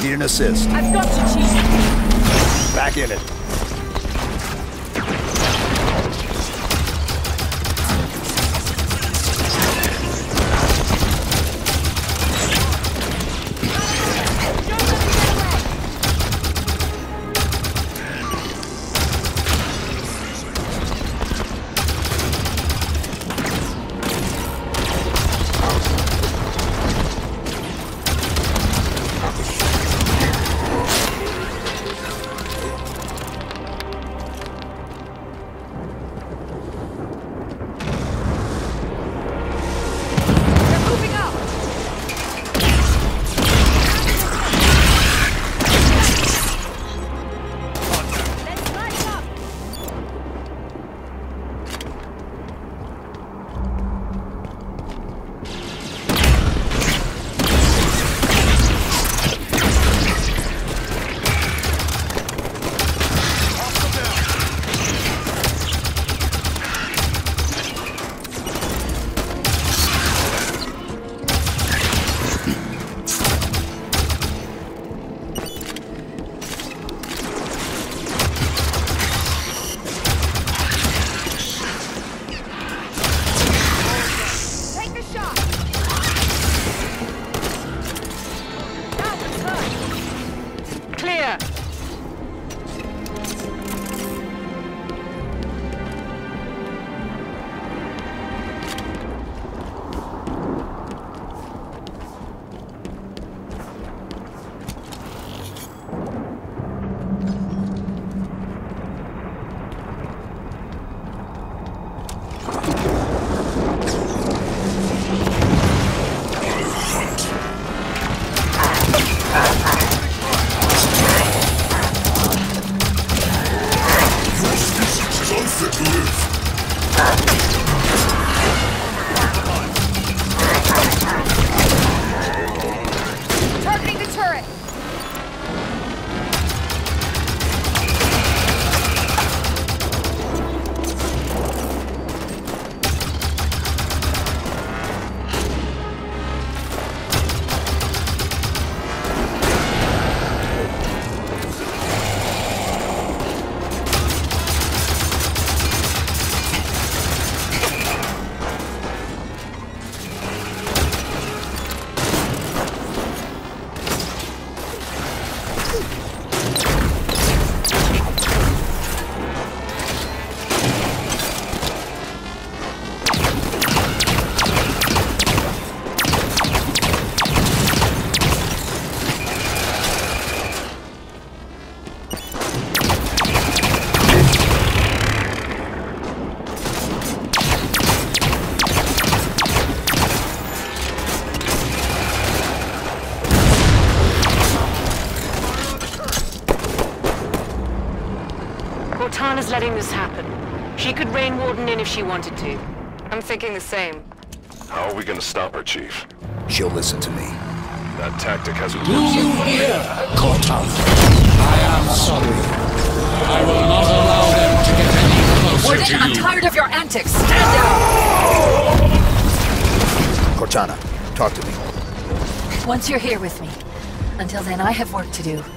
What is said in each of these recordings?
Need an assist. I've got you, Chief. Back in it. Cortana's letting this happen. She could rein Warden in if she wanted to. I'm thinking the same. How are we gonna stop her, Chief? She'll listen to me. That tactic hasn't Do worked. you hear, Cortana? I am sorry. I will not allow them to get any closer Warden, to I'm you. tired of your antics. Stand down! Cortana, talk to me. Once you're here with me. Until then, I have work to do.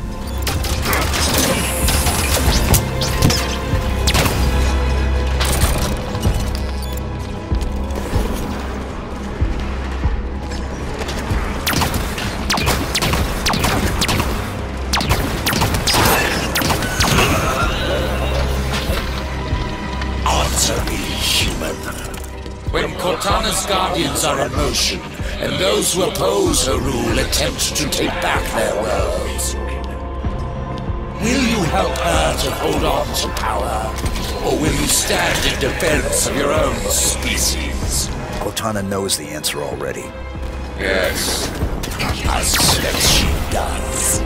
When Cortana's guardians are in motion, and those who oppose her rule attempt to take back their worlds, will you help her to hold on to power, or will you stand in defense of your own species? Cortana knows the answer already. Yes, I suspect she does.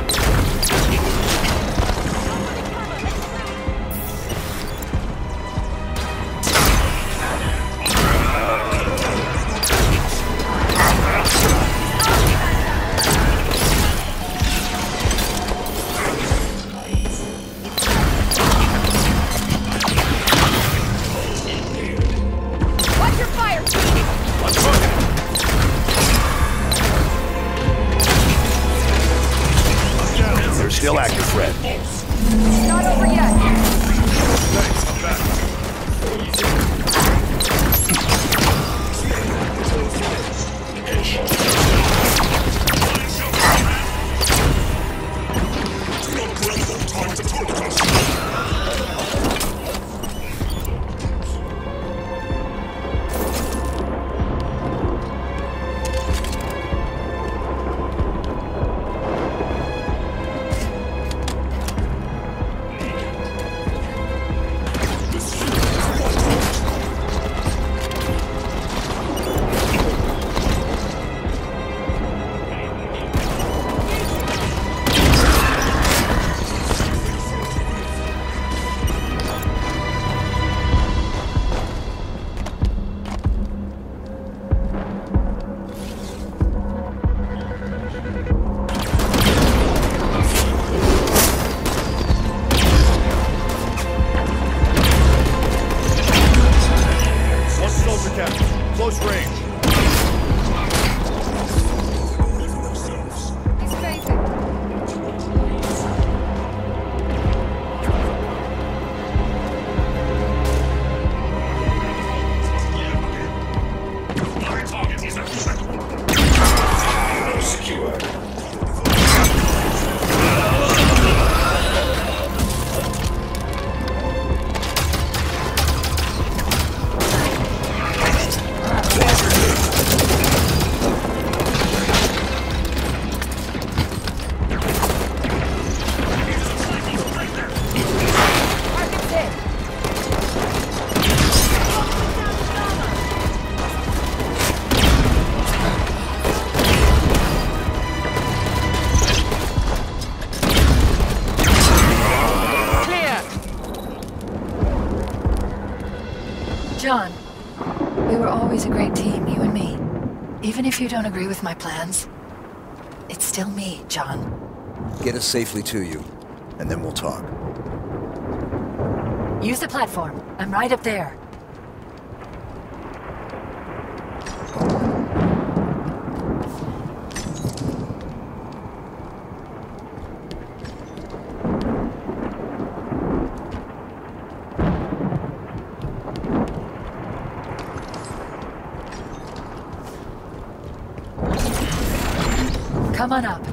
close range. He's fainting. Secure. John, we were always a great team, you and me. Even if you don't agree with my plans, it's still me, John. Get us safely to you, and then we'll talk. Use the platform. I'm right up there. Come on up.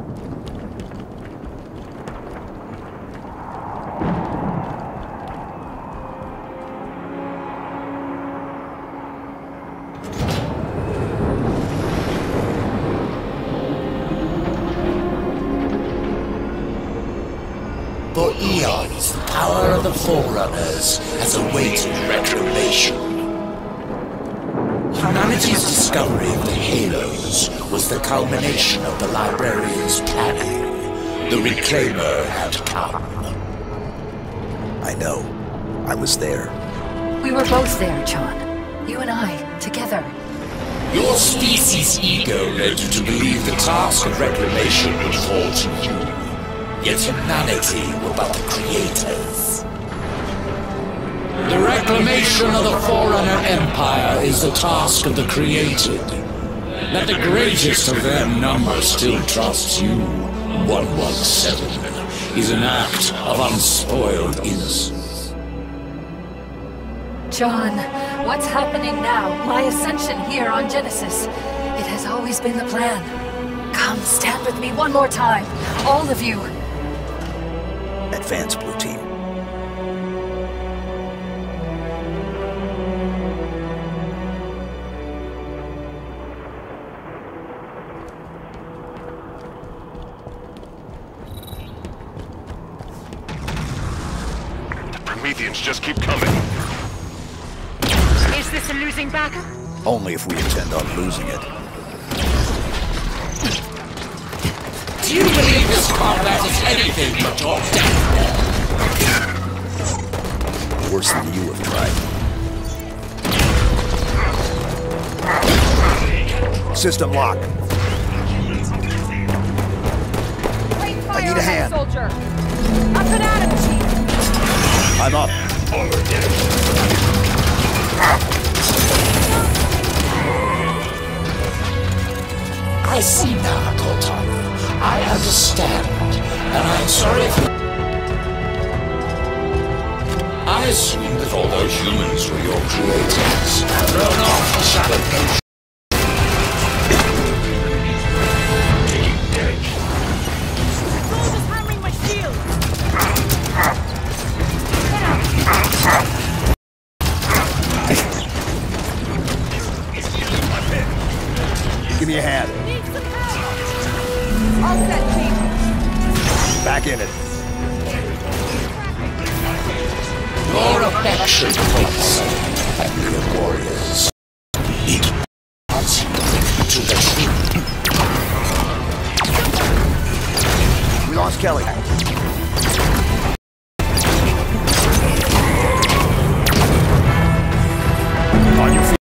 For eons, the power of the Forerunners has awaited reclamation. Humanity's discovery of the Halos was the culmination of the Librarian's planning. The Reclaimer had come. I know. I was there. We were both there, John. You and I, together. Your species' ego led you to believe the task of reclamation would fall to you. Yet humanity were but the creators. The reclamation of the Forerunner Empire is the task of the created. That the greatest of their number still trusts you, 117, is an act of unspoiled innocence. John, what's happening now? My ascension here on Genesis. It has always been the plan. Come, stand with me one more time. All of you. Advance, Blue Team. The Prometheans just keep coming. Is this a losing battle? Only if we intend on losing it. Do you believe this combat is anything but your death? Worse than you have tried. System lock. I need a hand. Soldier. Up and at him, Chief. I'm up. I see now, Cortana. I understand, and I'm sorry if I assumed that all those humans were your creators, thrown off the Shadow Nation. Soldiers hammering my shield. Give me a hand. Need some help. All set, Chief. Back in it. Your affection for us and your warriors. It wants you to the truth. We lost Kelly. On your feet.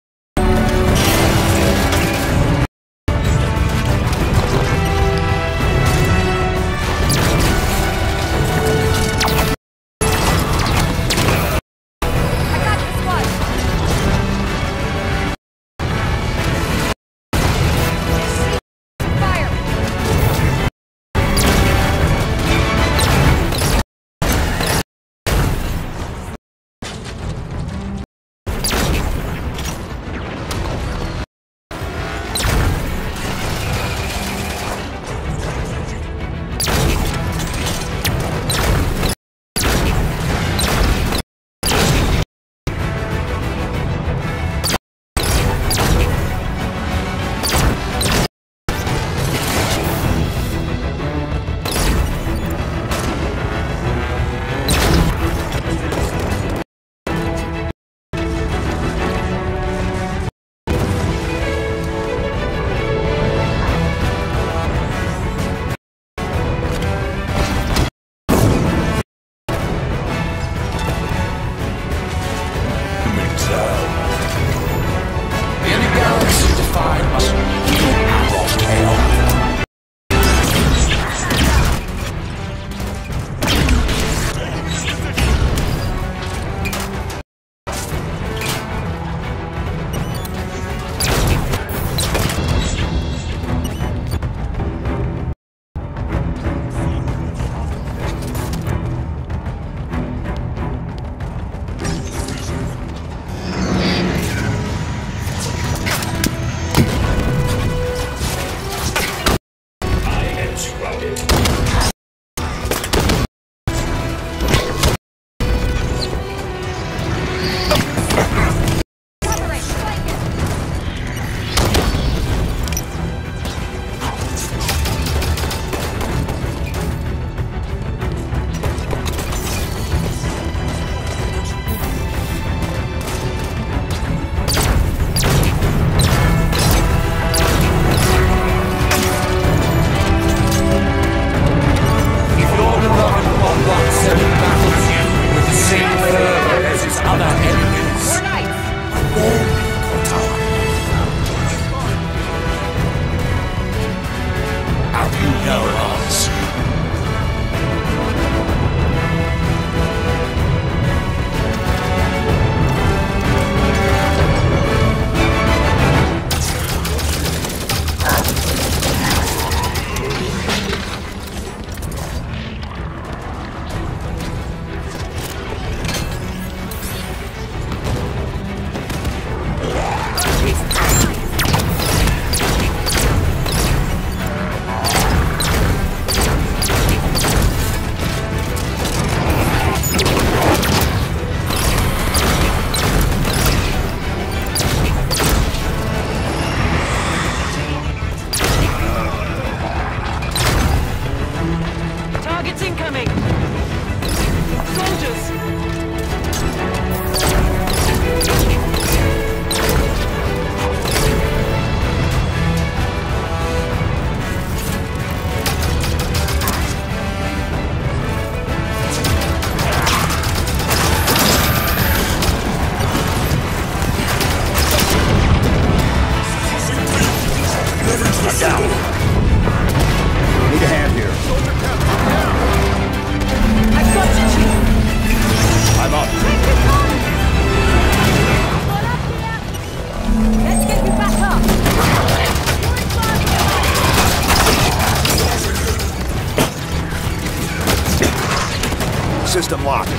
system locked.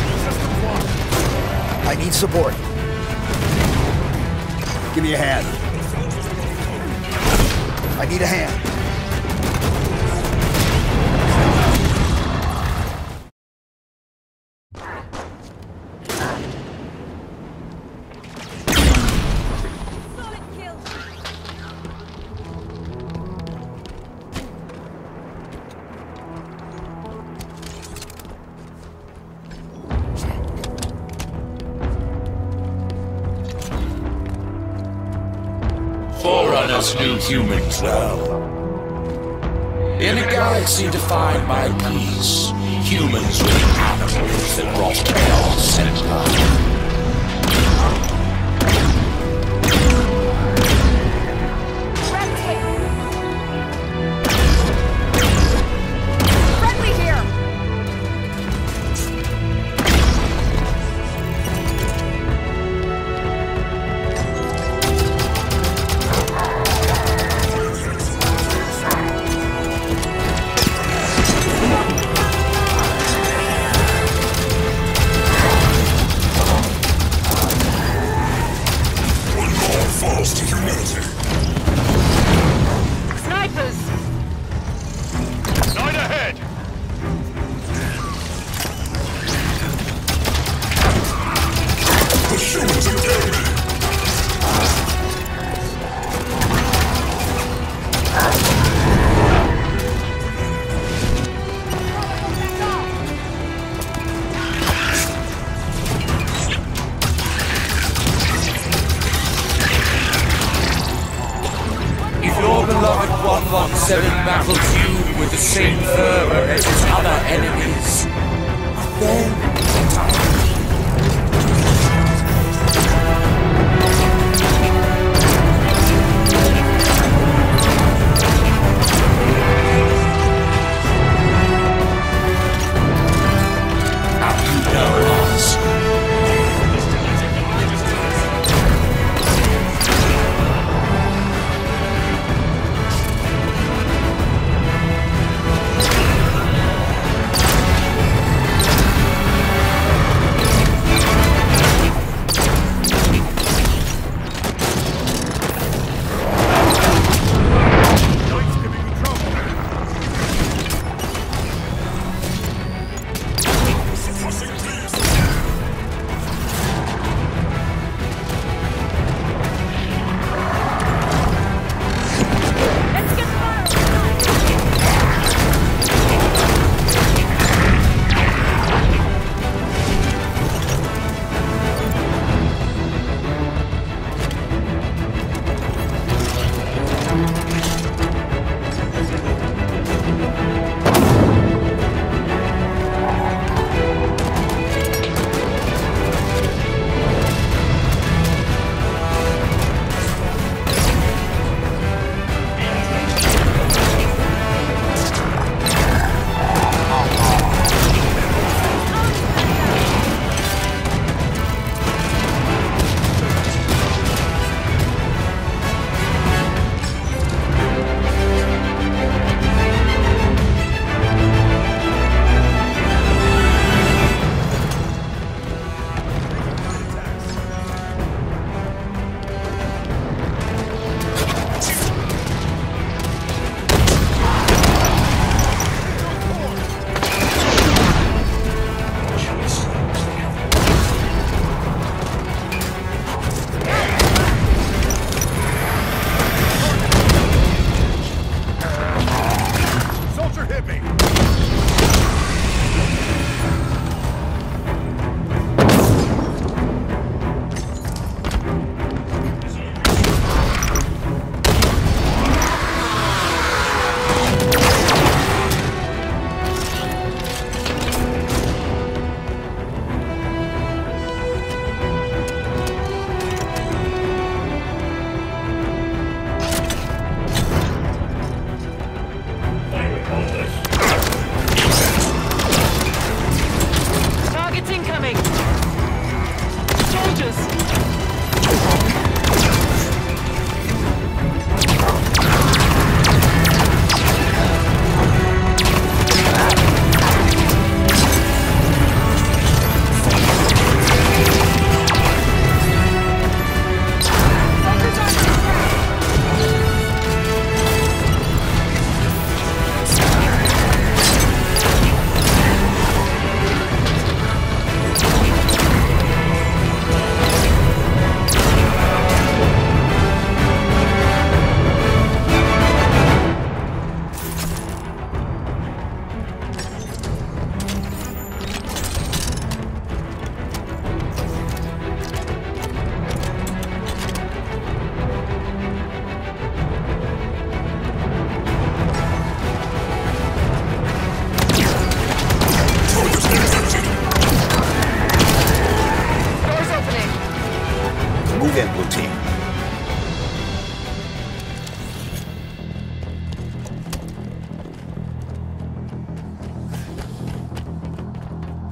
I need support. Give me a hand. I need a hand. Forerunners knew humans well. In a galaxy defined by peace, humans were the animals that brought chaos and life. Your beloved 117 battles you with the same fervor as his other enemies. Then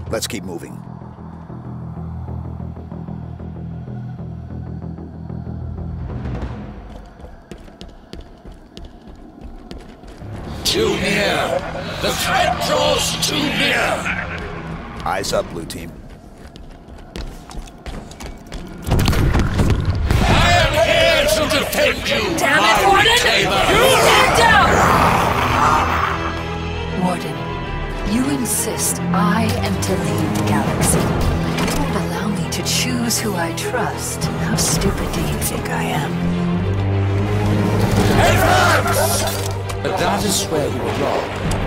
Let's keep moving. Too near! The threat draws too near! Eyes up, Blue Team. I am here to defend you, Damn it, my Warden! reclaimer! Stand down! Warden, you insist I am to lead the galaxy. You won't allow me to choose who I trust. How stupid do you think I am? Advance! But that is where you were wrong.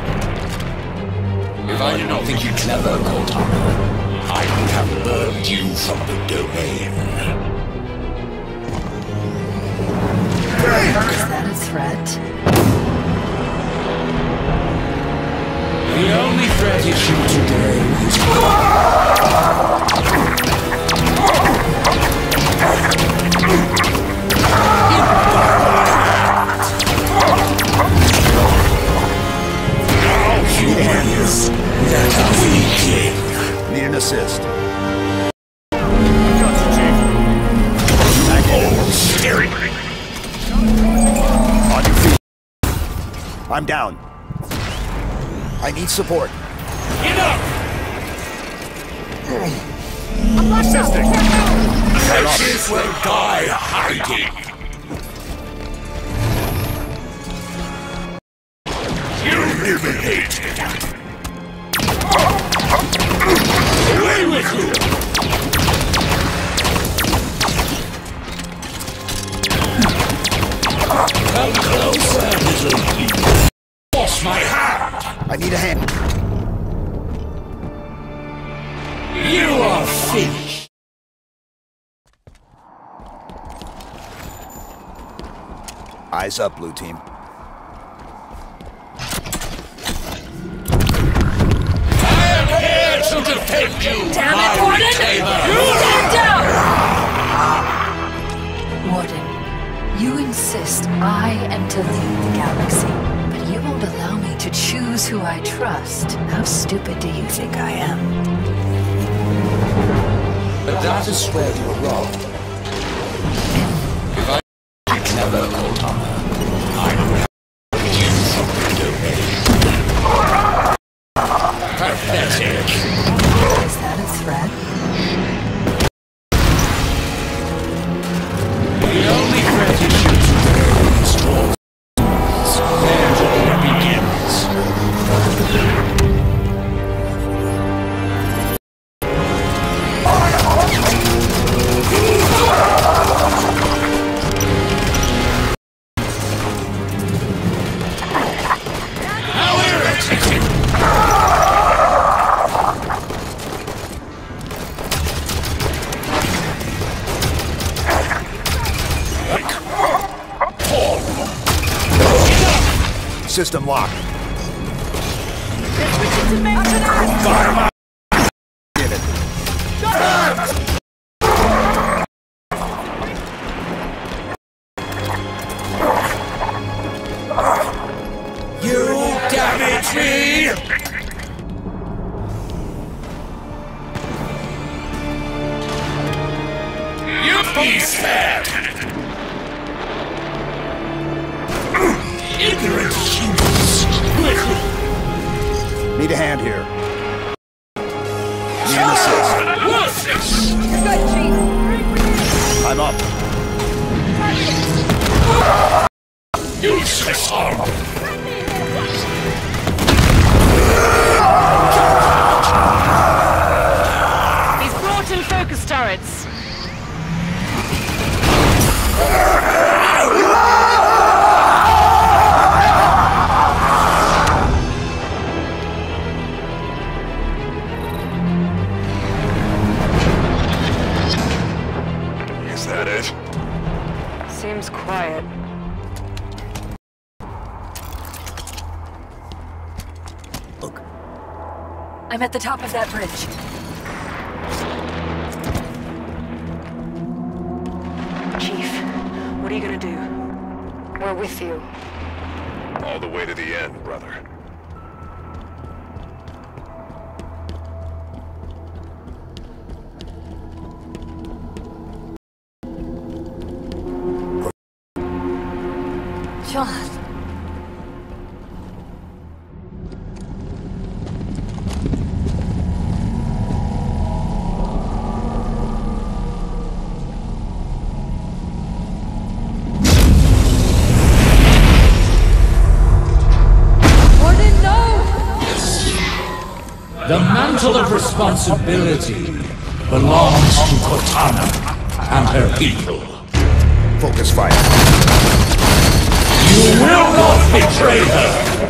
If I did not think you clever, Cortana, I would have burned you from the domain. Is that a threat? The only threat issue today is... Humans that are weakening. Need an assist. Steering. On your feet. I'm down. I need support. Enough! Wretches will die hiding. Eliminated. Away with you! Come closer, little people. Force my hand! I need a hand. You are finished. Eyes up, Blue Team. To defend you, Damn it, Warden! Stand down! Warden, you insist I am to lead the galaxy, but you won't allow me to choose who I trust. How stupid do you think I am? But that is where you were wrong. If I had clever, Cortana, I would have you from the domain. Pathetic. Is that a threat? The only threat issue today is towards us. There it begins. How irritating! System locked. Get it. You damage me! You be spared! Ignorant humans! Need a hand here. Need an assist. Worthless! Good, Chief. I'm up. Useless armor! He's brought in focus turrets. Is that it? Seems quiet. Look. I'm at the top of that bridge. Chief, what are you gonna do? We're with you. All the way to the end, brother. John. The mantle of responsibility belongs to Cortana and her people. Focus fire. You will not betray her!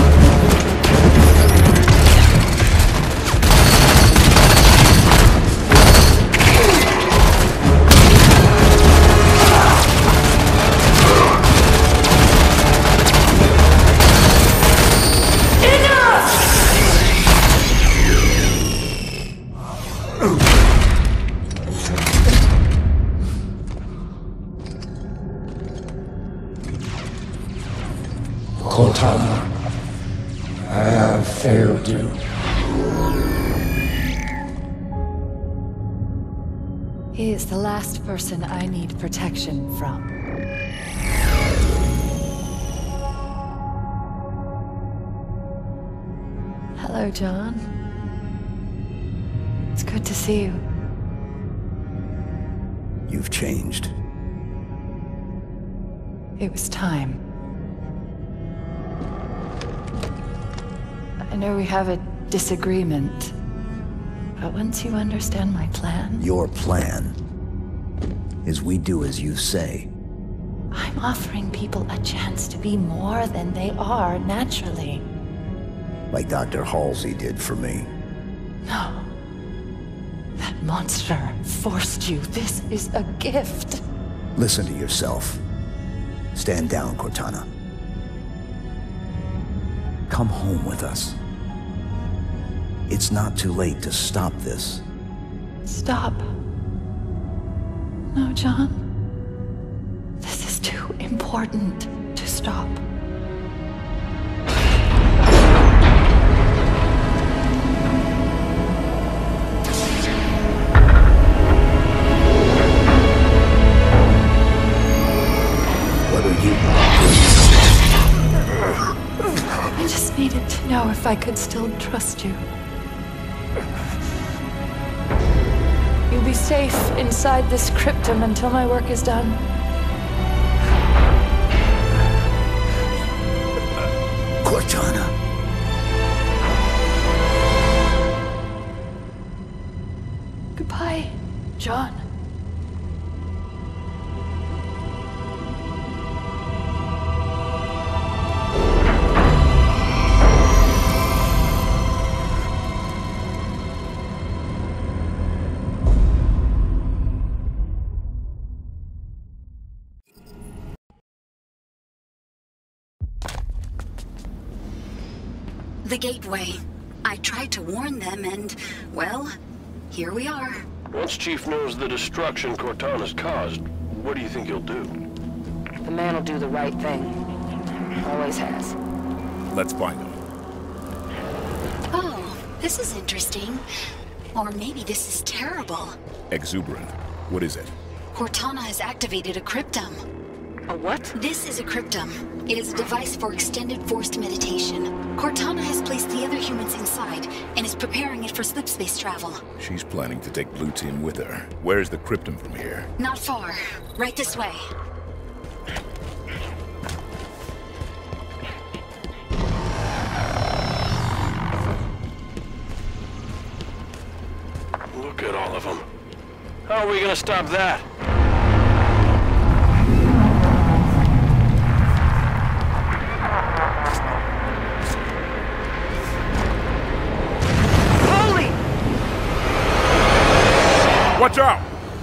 Cortana, I have failed you. He is the last person I need protection from. Hello, John. It's good to see you. You've changed. It was time. I know we have a disagreement, but once you understand my plan... Your plan is we do as you say. I'm offering people a chance to be more than they are naturally. Like Dr. Halsey did for me. No. That monster forced you. This is a gift. Listen to yourself. Stand down, Cortana. Come home with us. It's not too late to stop this. Stop. No, John. This is too important to stop. What are you? I just needed to know if I could still trust you. You'll be safe inside this cryptum until my work is done. Cortana. Goodbye, John. The gateway. I tried to warn them and, well, here we are. Once Chief knows the destruction Cortana's caused, what do you think he'll do? The man will do the right thing. Always has. Let's find him. Oh, this is interesting. Or maybe this is terrible. Exuberant. What is it? Cortana has activated a cryptum. A what? This is a cryptum. It is a device for extended forced meditation. Cortana has placed the other humans inside and is preparing it for slipspace travel. She's planning to take Blue Team with her. Where's the cryptum from here? Not far. Right this way. Look at all of them. How are we gonna stop that? Watch out!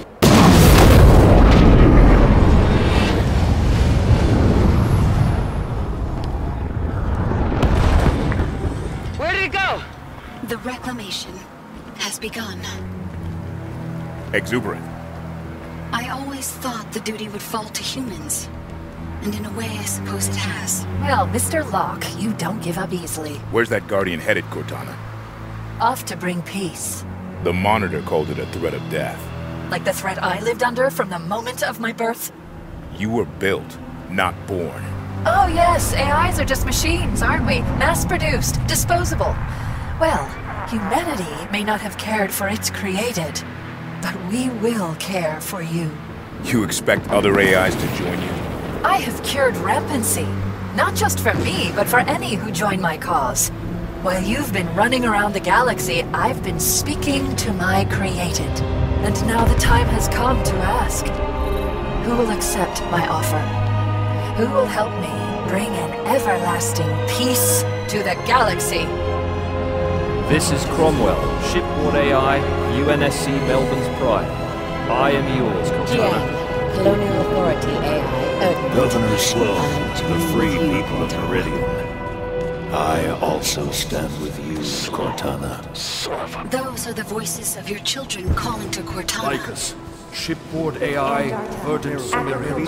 Where did it go? The reclamation has begun. Exuberant. I always thought the duty would fall to humans. And in a way, I suppose it has. Well, Mr. Locke, you don't give up easily. Where's that Guardian headed, Cortana? Off to bring peace. The Monitor called it a threat of death. Like the threat I lived under from the moment of my birth? You were built, not born. Oh yes, AIs are just machines, aren't we? Mass-produced, disposable. Well, humanity may not have cared for its created, but we will care for you. You expect other AIs to join you? I have cured rampancy. Not just for me, but for any who join my cause. While you've been running around the galaxy, I've been speaking to my created. And now the time has come to ask, who will accept my offer? Who will help me bring an everlasting peace to the galaxy? This is Cromwell, shipboard AI, UNSC Melbourne's Pride. I am yours, Cortana. Colonial Authority AI, Governor Sloan, the free people of Meridian. I also stand with you, Cortana. Those are the voices of your children calling to Cortana. Lycus, shipboard AI, Verdant Sumerian.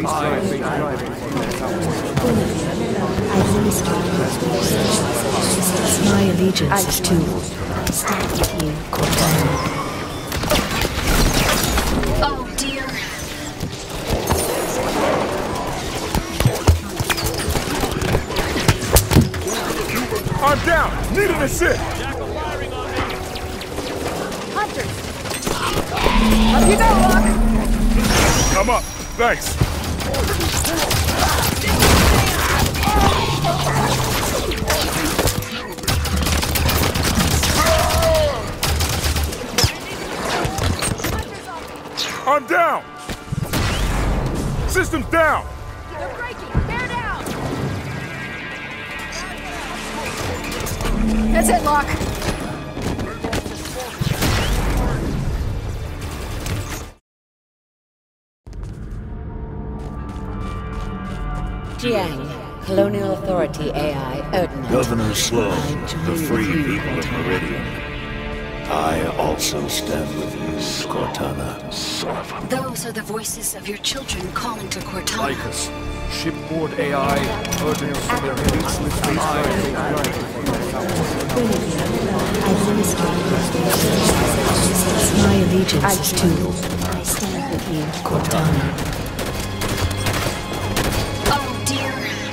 My allegiance is to stand with you, Cortana. Oh dear. I'm down! Need an assist! Hunters! Up you go, Locke! I'm up. Thanks. I'm down! System's down! They're breaking! Bear down! That's it, Locke. Jiang, Colonial Authority AI, Erdnett. Governor Sloan, the free people of Meridian. I also stand with you, Cortana. Those are the voices of your children calling to Cortana. Lycus, shipboard AI, Verdant Sumerian. My allegiance is to I stand with you, Cortana. Oh dear.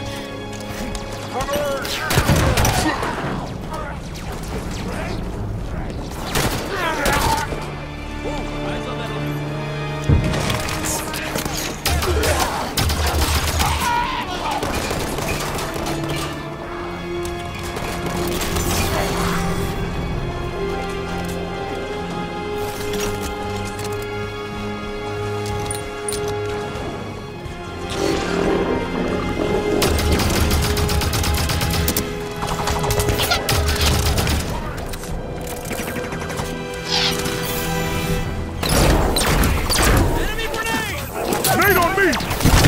Grenade on me!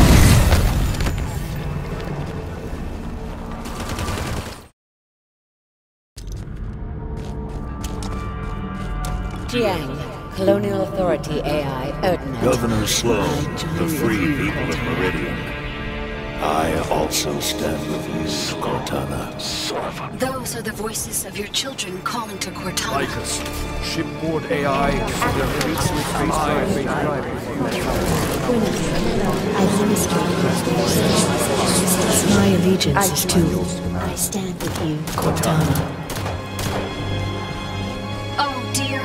Jiang, Colonial Authority AI, Erdnett. Governor Sloan, the free people of Meridian. I also stand with you, Cortana. Those are the voices of your children calling to Cortana. Lycus, shipboard AI, My allegiance is to I stand with you, Cortana. Oh dear.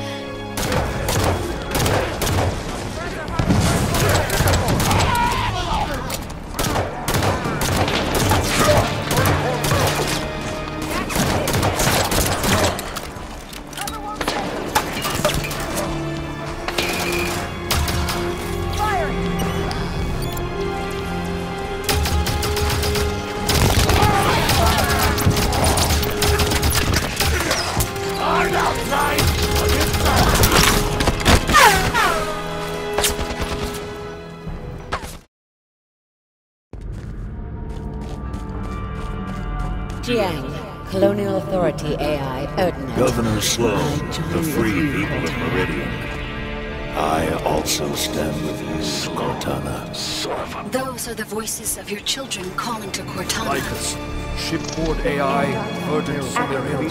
Jiang, Colonial Authority AI, Erdnett. Governor Sloan, the free people of Meridian. I also stand with you, Cortana. Those are the voices of your children calling to Cortana. Lycus, shipboard AI, Verdant Sumerian.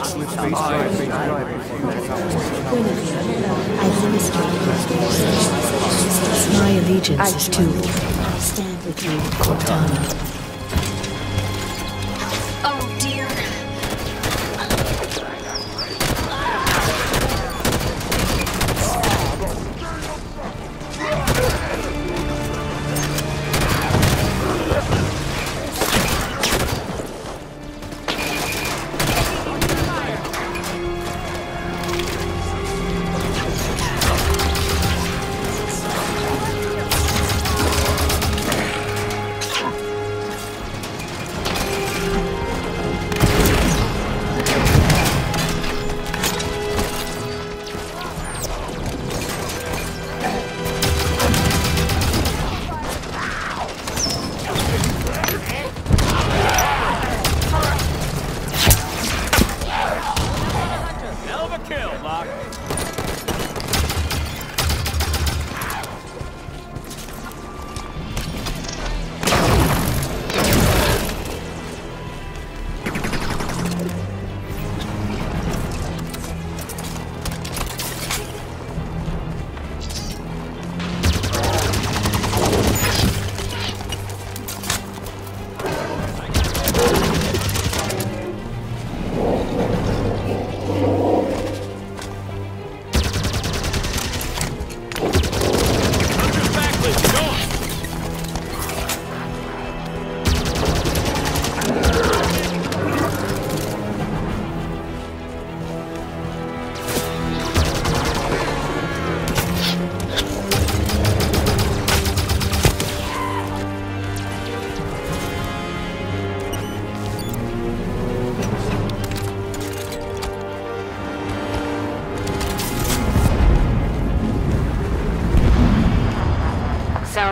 My allegiance is to I stand with you, Cortana.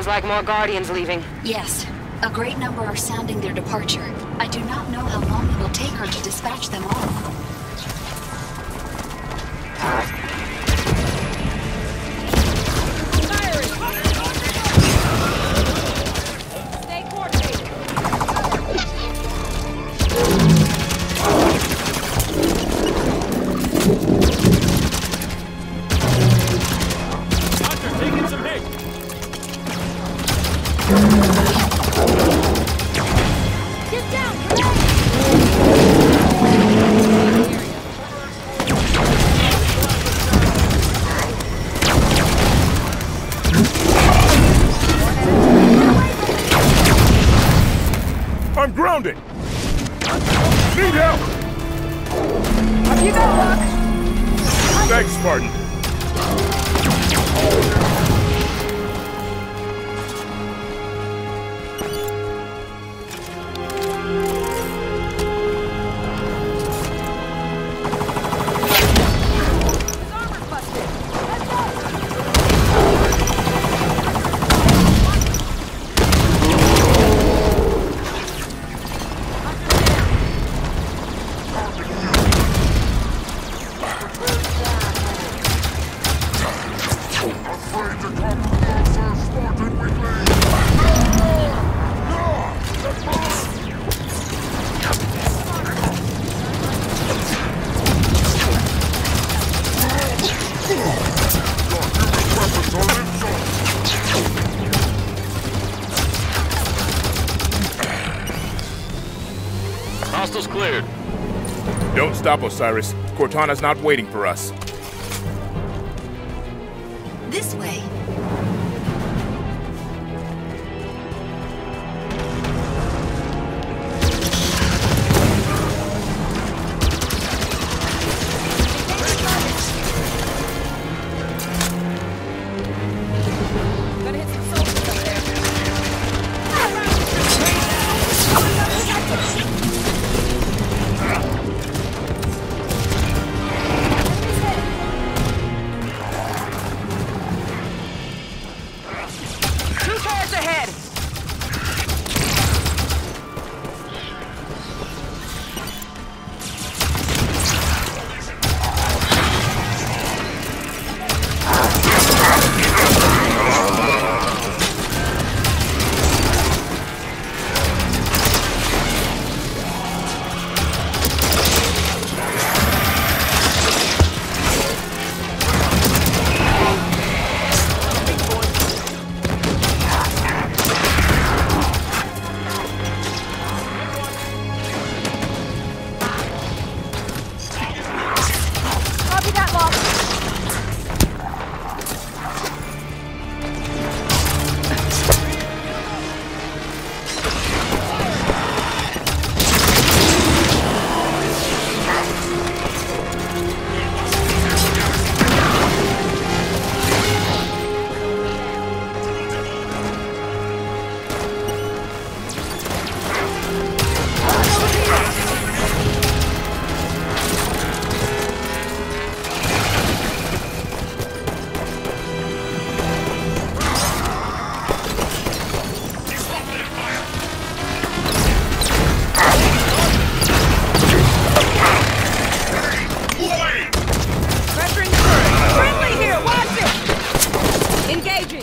like more Guardians leaving. Yes. A great number are sounding their departure. I do not know how long it will take her to dispatch them all. I'm grounded! Need help! Up you go, Buck! Thanks, Spartan. Hostiles cleared. Don't stop, Osiris. Cortana's not waiting for us. This way. Gonna hit some soldiers up there. Two cars ahead! Copy that, Bob. Pressuring the turret. Friendly here, watch it! Engaging.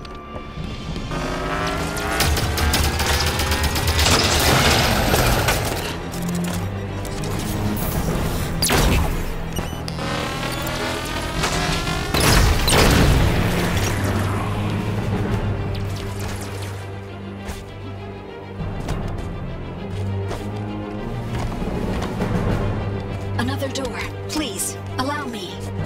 Another door. Please, allow me.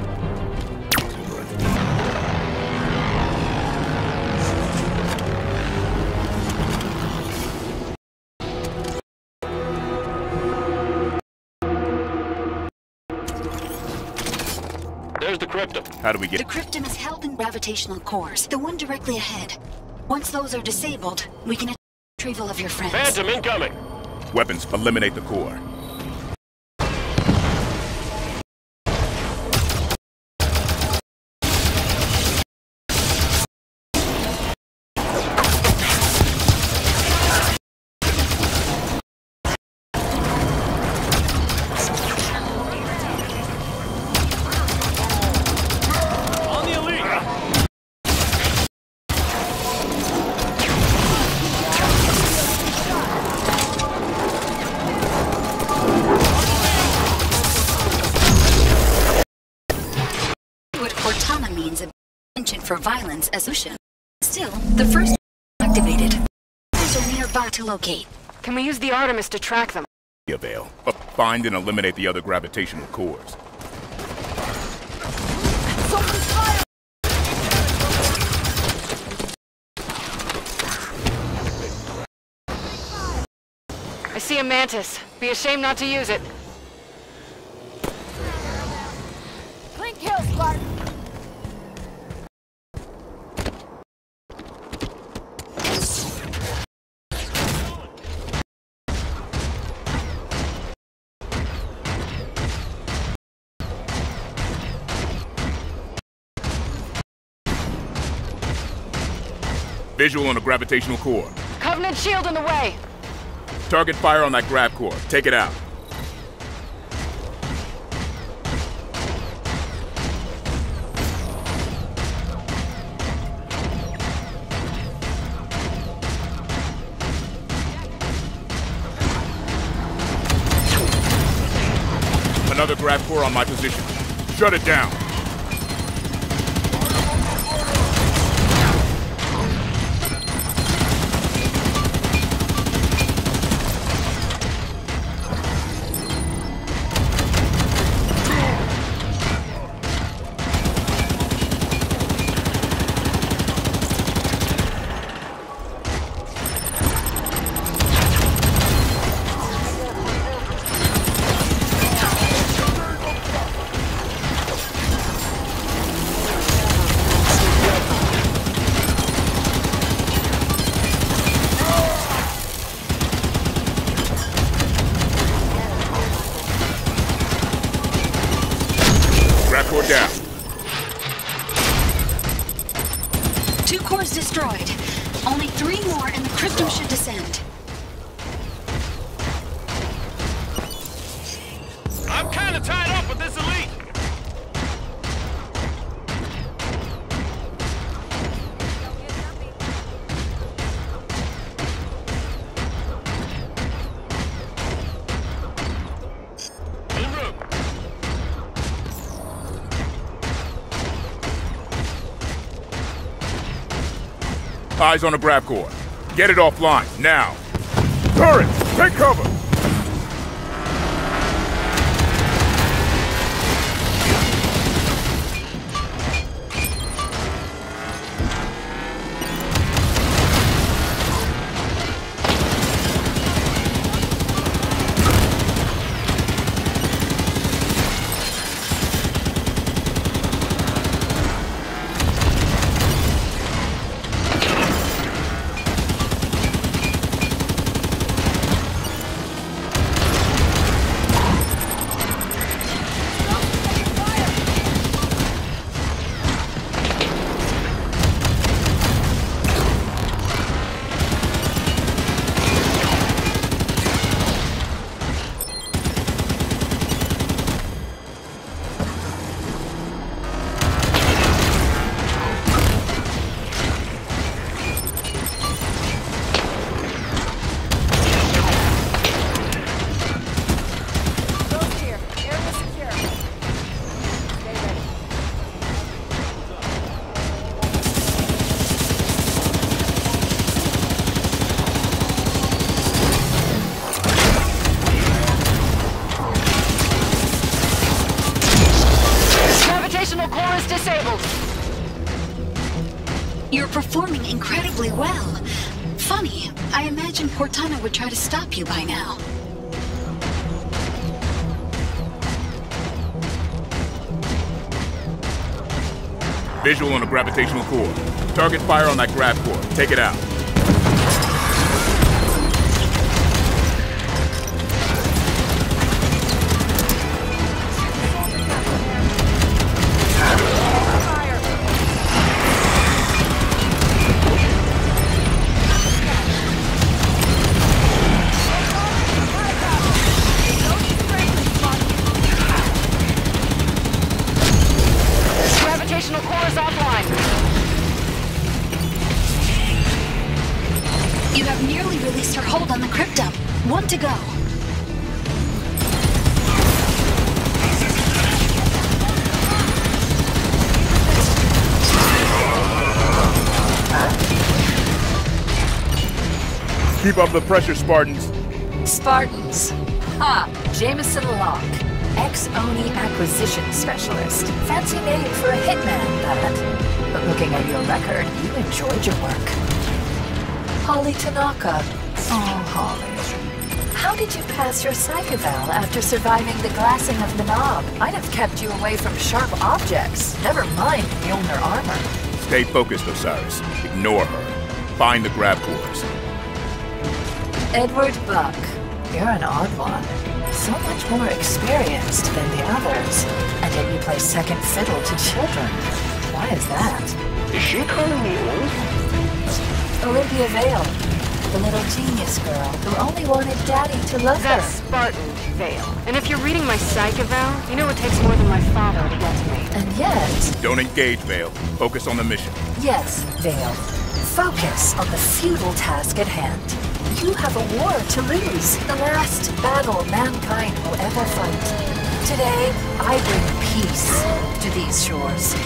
There's the cryptum. How do we The get... cryptum is held in gravitational cores, the one directly ahead. Once those are disabled, we can retrieval of your friends. Phantom incoming. Weapons, eliminate the core. for violence as solution. Still, the first activated. These are nearby to locate. Can we use the Artemis to track them? Avail. Find and eliminate the other gravitational cores. I see a Mantis. Be a shame not to use it. Clean kill, Spartan. Visual on a gravitational core. Covenant shield in the way. Target fire on that grav core. Take it out. Another grav core on my position. Shut it down. Down. 2 cores destroyed. Only 3 more and the Cryptum should descend. I'm kind of tied up with this elite. Eyes on the grav core. Get it offline, now. Turrets, take cover! You're performing incredibly well. Funny, I imagine Cortana would try to stop you by now. Visual on a gravitational core. Target fire on that grav core. Take it out. You have nearly released her hold on the Cryptum. 1 to go. Keep up the pressure, Spartans. Spartans. Ha! Jameson Locke. Ex-Oni acquisition specialist. Fancy name for a hitman, that. But looking at your record, you enjoyed your work. Holly Tanaka. Oh, Holly. How did you pass your psych eval after surviving the glassing of the knob? I'd have kept you away from sharp objects. Never mind Mjolnir armor. Stay focused, Osiris. Ignore her. Find the grab cores. Edward Buck. You're an odd one. So much more experienced than the others. And yet you play second fiddle to children. Why is that? Is she calling me old? Olympia Vale. The little genius girl who only wanted Daddy to love her. That's Spartan Vale. And if you're reading my psych eval, you know it takes more than my father to get to me. And yet... Don't engage, Vale. Focus on the mission. Yes, Vale. Focus on the futile task at hand. You have a war to lose. The last battle mankind will ever fight. Today, I bring peace to these shores.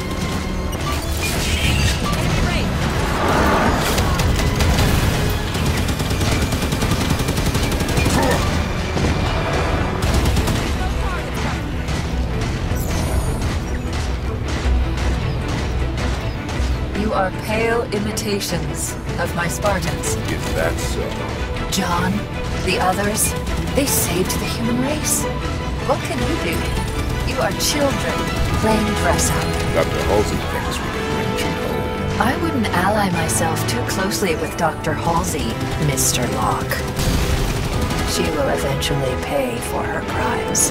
You are pale imitations of my Spartans. Is that so? John, the others, they saved the human race. What can you do? You are children playing dress-up. Dr. Halsey thinks we can bring you home. I wouldn't ally myself too closely with Dr. Halsey, Mr. Locke. She will eventually pay for her crimes.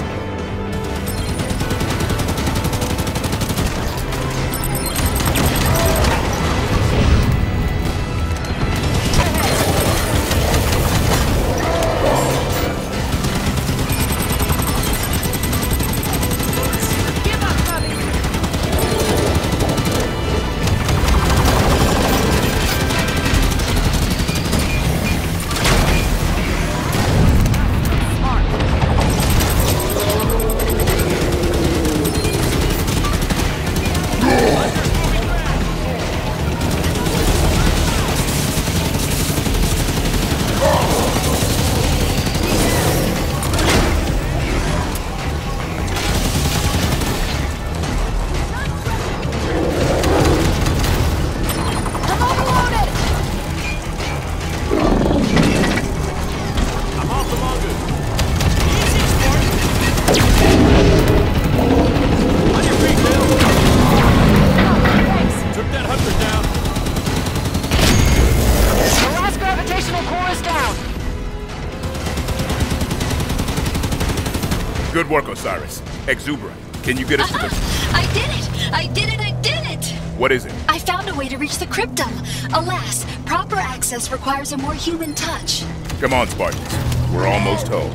Good work, Osiris. Exuberant. Can you get us to the... I did it! I did it! I did it! What is it? I found a way to reach the cryptum. Alas, proper access requires a more human touch. Come on, Spartans. We're almost home.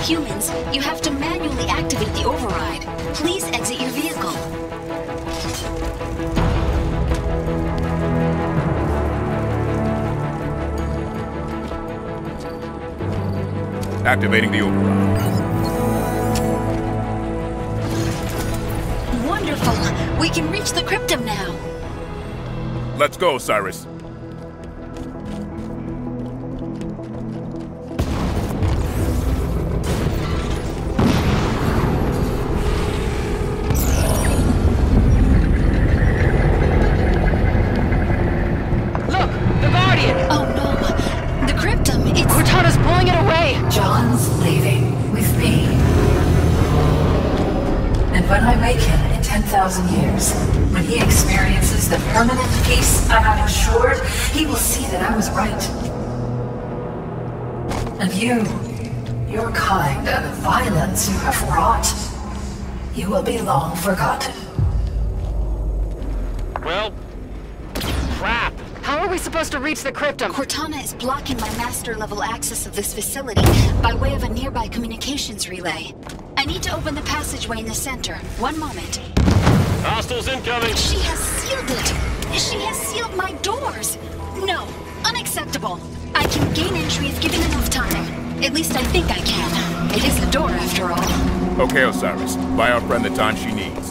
Humans, you have to manually activate the override. Please exit your vehicle. Activating the override. Wonderful! We can reach the cryptum now. Let's go, Cyrus. Years. When he experiences the permanent peace I have ensured, he will see that I was right. And your kind, and the violence you have wrought, you will be long forgotten. Well, crap. How are we supposed to reach the cryptum? Cortana is blocking my master-level access of this facility by way of a nearby communications relay. I need to open the passageway in the center. One moment. Hostiles incoming! She has sealed it! She has sealed my doors! No, unacceptable. I can gain entry if given enough time. At least I think I can. It is a door, after all. Okay, Osiris. Buy our friend the time she needs.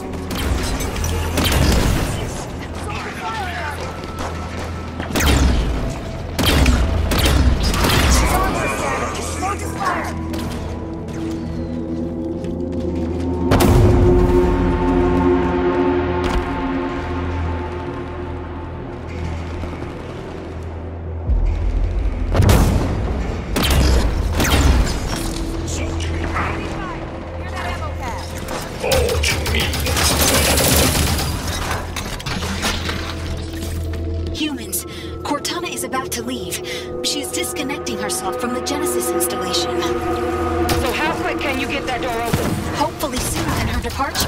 Humans, Cortana is about to leave. She is disconnecting herself from the Genesis installation. So how quick can you get that door open? Hopefully sooner than her departure.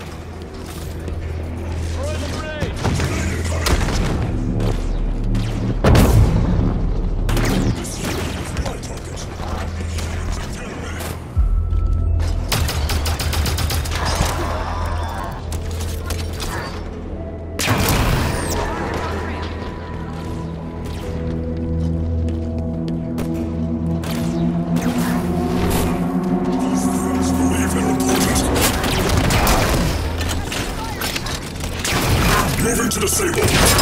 Moving to disable.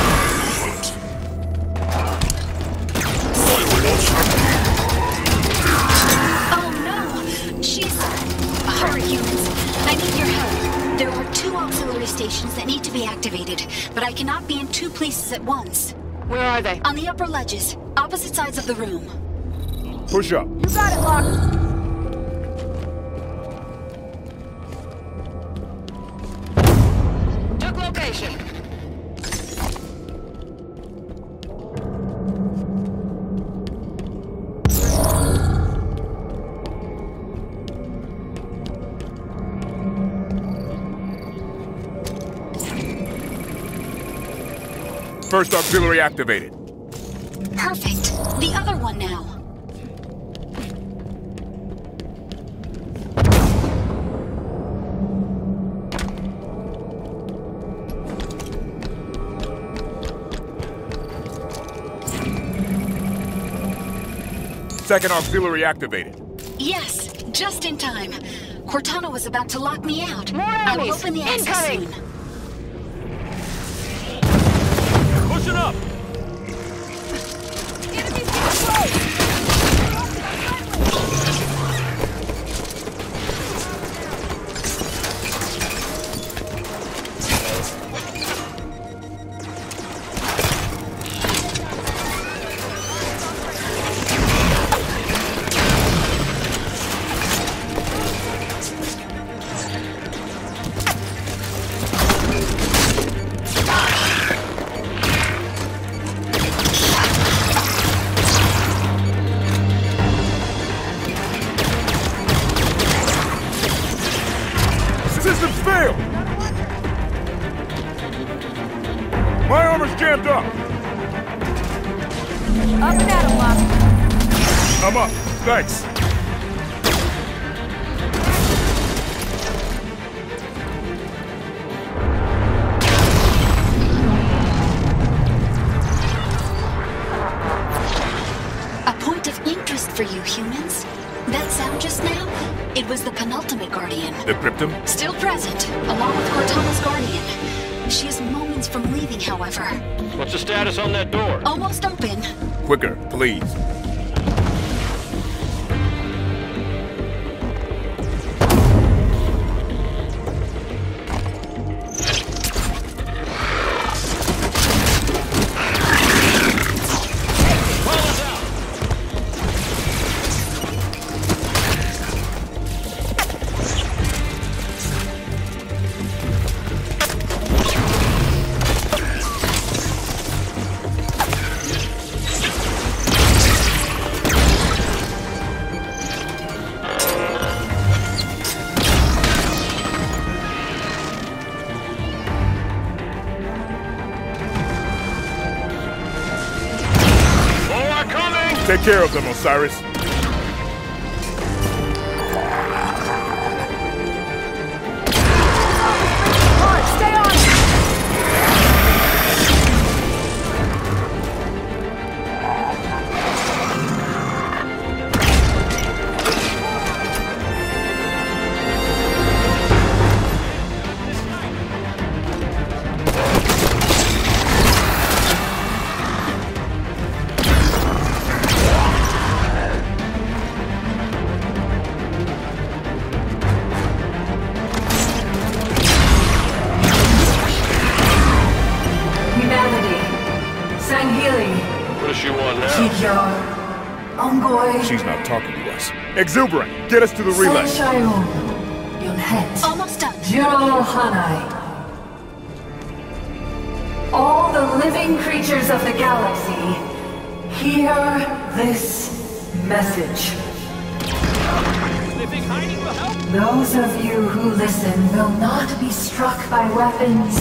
Oh no! She's... Hurry, humans. I need your help. There are 2 auxiliary stations that need to be activated, but I cannot be in 2 places at once. Where are they? On the upper ledges, opposite sides of the room. Push up. You got it, Locke. Took location. First auxiliary activated. Perfect. The other one now. Second auxiliary activated. Yes, just in time. Cortana was about to lock me out. More I'll enemies! open the access Incoming! soon. Pushing up! Enemies getting close! Systems failed! My armor's jammed up! Up and at 'em, Locke. I'm up. Thanks. for you humans? That sound just now? It was the penultimate Guardian. The Cryptum? Still present, along with Cortana's Guardian. She is moments from leaving, however. What's the status on that door? Almost open. Quicker, please. Take care of them, Osiris. Stay on! She's not talking to us. Exuberant, get us to the relay. Almost done. All the living creatures of the galaxy, hear this message. Those of you who listen will not be struck by weapons.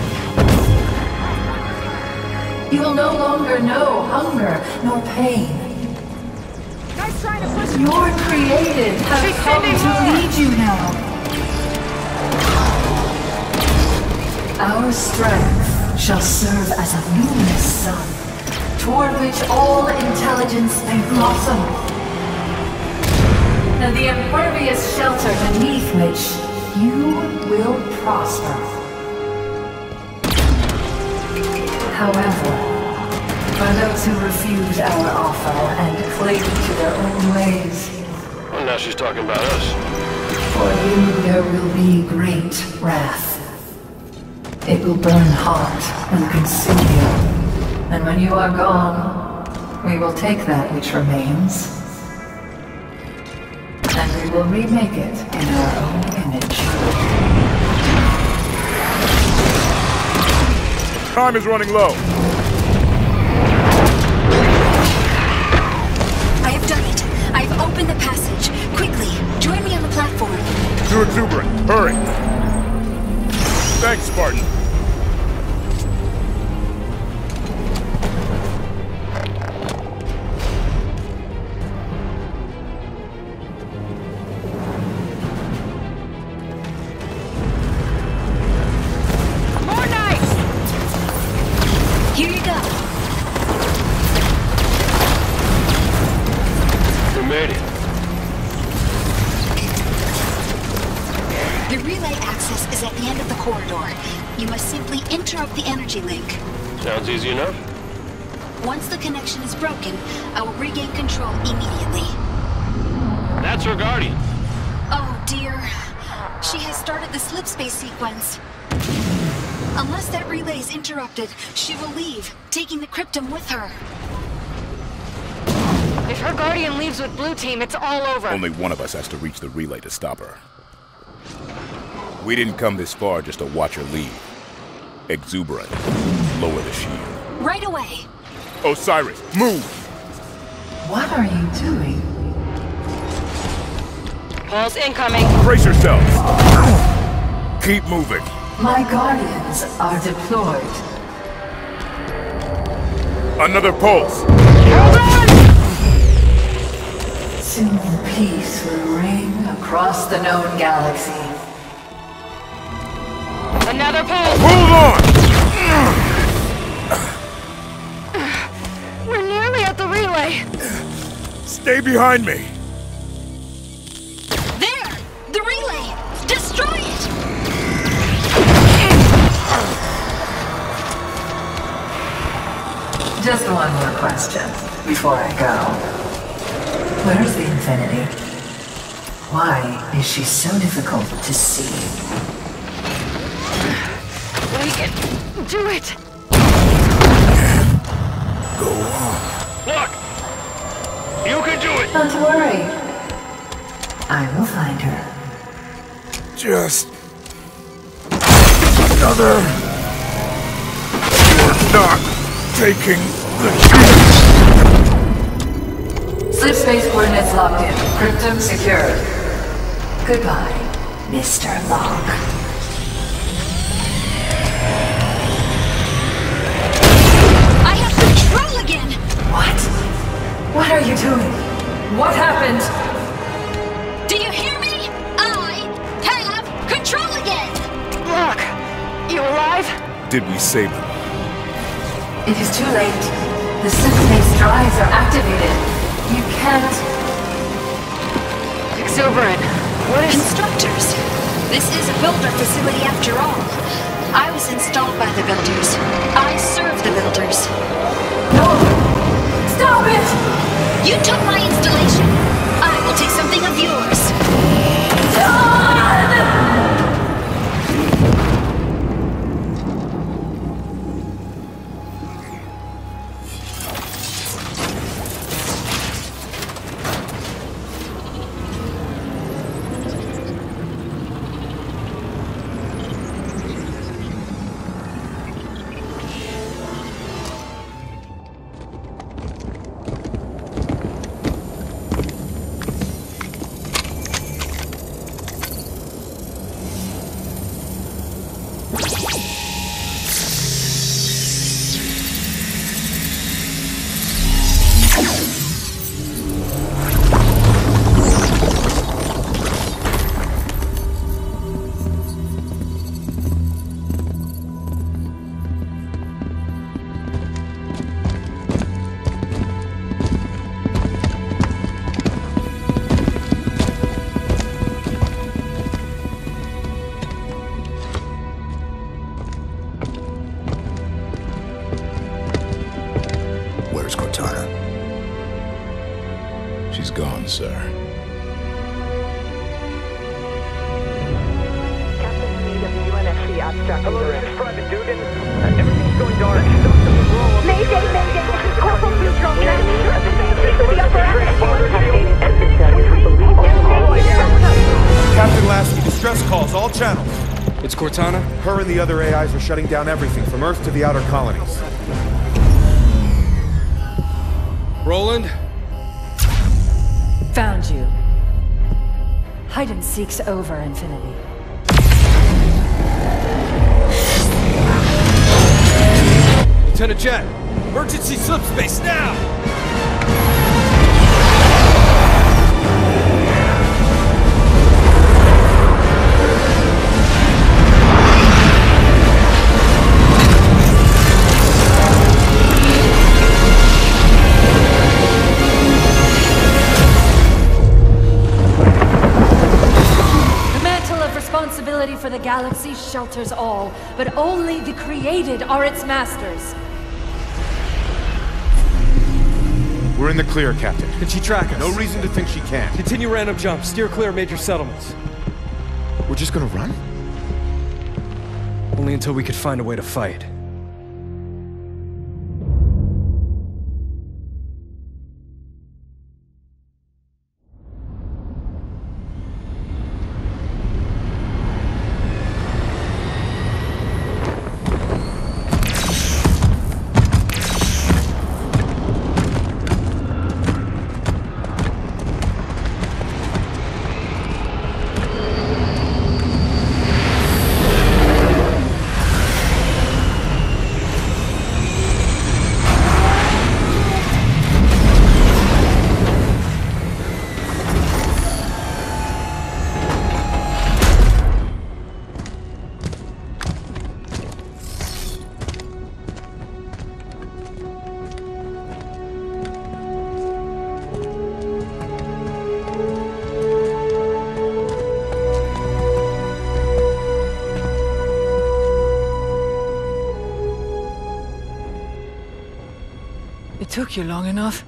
You will no longer know hunger nor pain. Your created has come to lead you now. Our strength shall serve as a luminous sun, toward which all intelligence may blossom, and the impervious shelter beneath which you will prosper. However, for those who refuse our offer and cling to their own ways. Well, now she's talking about us. For you there will be great wrath. It will burn hot and consume you. And when you are gone, we will take that which remains, and we will remake it in our own image. Time is running low. I've opened the passage. Quickly, join me on the platform. To Exuberant, hurry! Thanks, Spartan. More knives! Here you go. Made it. The relay access is at the end of the corridor. You must simply interrupt the energy link. Sounds easy enough. Once the connection is broken, I will regain control immediately. That's her Guardian. Oh dear. She has started the slipspace sequence. Unless that relay is interrupted, she will leave, taking the Cryptum with her. If her Guardian leaves with Blue Team, it's all over. Only one of us has to reach the relay to stop her. We didn't come this far just to watch her leave. Exuberant, lower the shield. Right away. Osiris, move! What are you doing? Pulse incoming. Brace yourselves! Keep moving. My Guardians are deployed. Another pulse! Hold on! Soon peace will reign across the known galaxy. Another pulse! Hold on! We're nearly at the relay. Stay behind me! There! The relay! Destroy it! Just one more question before I go. Where's the Infinity? Why is she so difficult to see? We can do it! Go on. Look! You can do it! Not to worry. I will find her. Just... another... You're not taking the chance. Slip space coordinates locked in. Cryptum secured. Goodbye, Mr. Locke. I have control again! What? What are you doing? What happened? Do you hear me? I have control again! Locke, you alive? Did we save them? It is too late. The slip-space drives are activated. You can't... Exuberant. What is... Constructors. This is a builder facility after all. I was installed by the builders. I serve the builders. No! Stop it! You took my installation. I will take something of yours. Where's Cortana? She's gone, sir. Captain Meade of the UNSC abstract. Hello, this is Private Dugan. Everything's going dark. Mayday, mayday. This is Corporal Neutral. Can I Captain Lasky, distress calls, all channels. It's Cortana? Her and the other AIs are shutting down everything from Earth to the outer colonies. Roland? Found you. Hide and seek's over, Infinity. Lieutenant Jet! Emergency slip space now! For the galaxy shelters all, but only the created are its masters. We're in the clear, Captain. Can she track us? No reason to think she can't. Continue random jump. Steer clear of major settlements. We're just gonna run? Only until we could find a way to fight. took you long enough.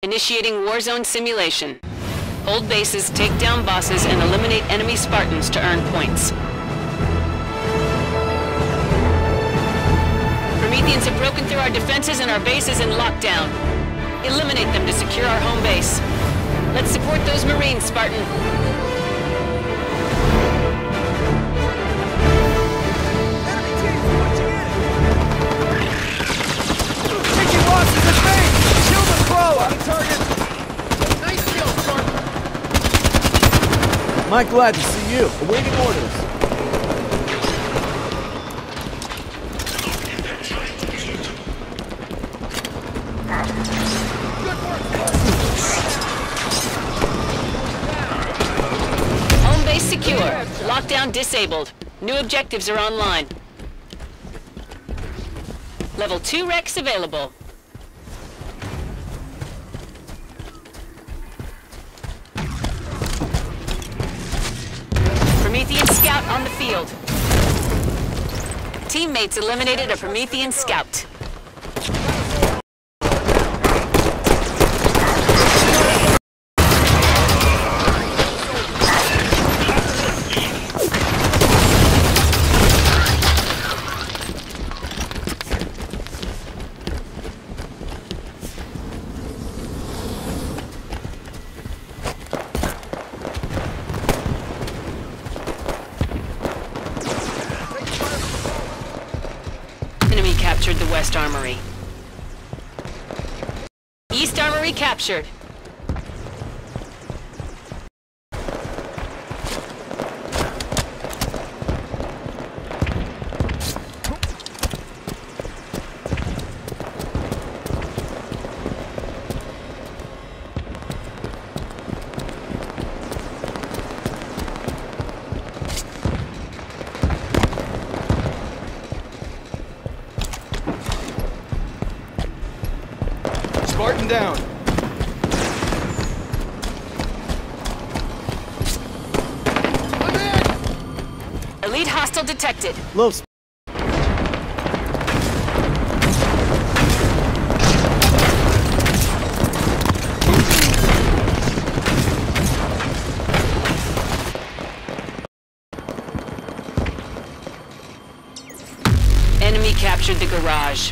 Initiating Warzone simulation. Hold bases, take down bosses, and eliminate enemy Spartans to earn points. Prometheans have broken through our defenses and our base is in lockdown. Eliminate them to secure our home base. Let's support those Marines, Spartan. Taking losses at base! Shield and claw on target! Nice kill, Spartan! Mike, glad to see you. Awaiting orders. Home base secure. Lockdown disabled. New objectives are online. Level 2 Rex available. Promethean Scout on the field. Teammates eliminated a Promethean Scout. Enemy captured the West Armory. East Armory captured. Spartan down. Elite hostile detected. Low. Enemy captured the garage.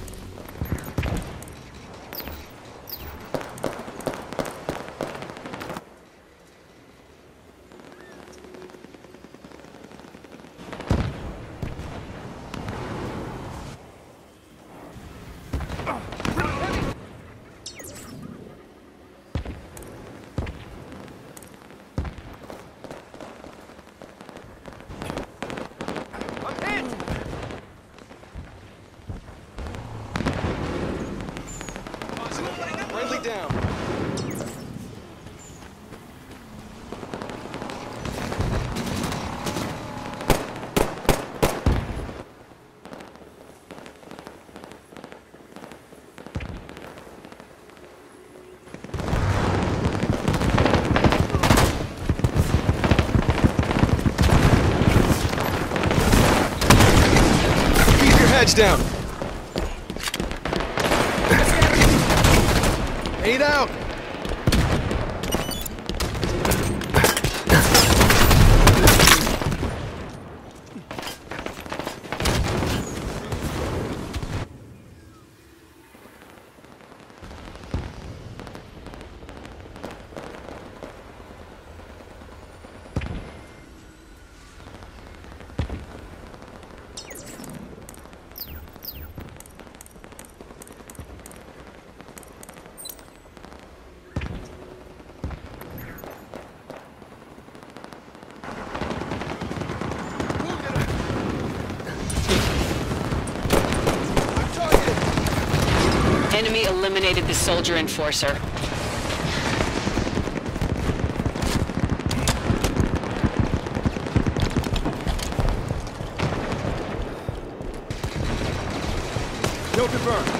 Friendly down. Keep your heads down. 8 out. Enemy eliminated the soldier enforcer. No confirmed.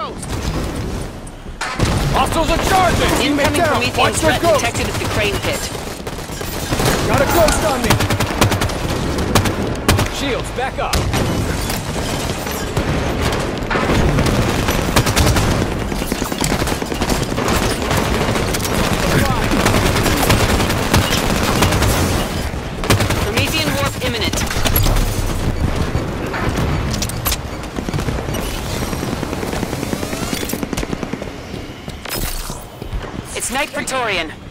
Ghost! Hostiles are charging! Incoming down. Promethean Watch their threat ghost! detected at the crane pit. Got a ghost on me! Shields, back up! Promethean warp imminent. It's Night Praetorian.